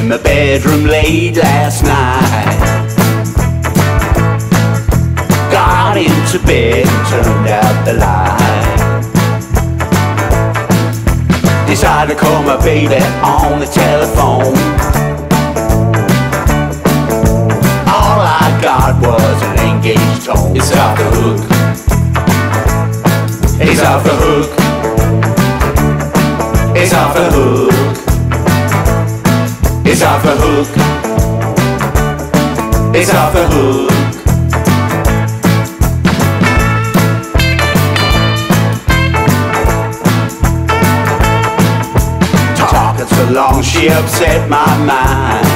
in my bedroom late last night. Got into bed and turned out the light. Decided to call my baby on the telephone. All I got was an engaged tone. It's off the hook. It's off the hook. It's off the hook. It's off the hook. It's off the hook. Talking so long she upset my mind.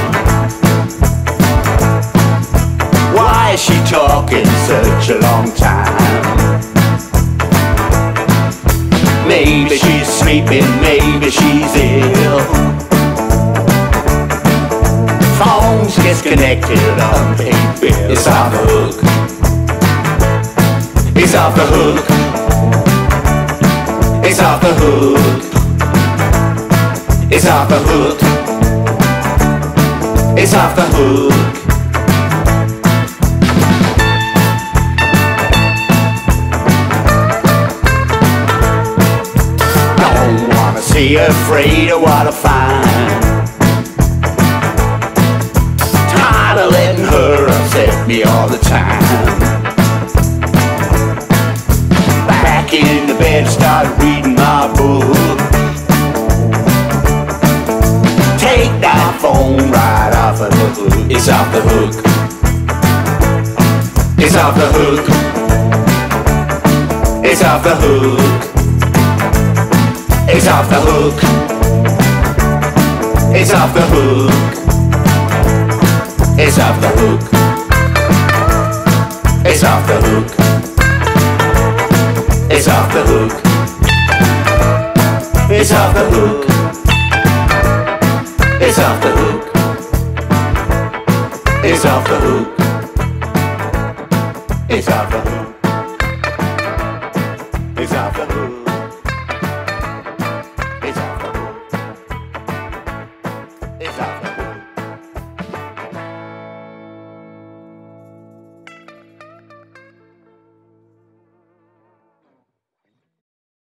Why is she talking such a long time? Maybe she's sleeping, maybe she's ill. Phone's disconnected, unpaid bill. It's off the hook. It's off the hook. It's off the hook. It's off the hook. It's off the hook. Don't wanna see her, afraid of what I find. Tired of letting her upset me all the time. Back in the bed, started reading my book. Take that phone right off of the hook. It's off the hook. It's off the hook. It's off the hook. It's off the hook. It's off the hook. It's off the hook. It's off the hook. It's off the hook. It's off the hook. It's off the hook. It's off the hook. It's off the hook.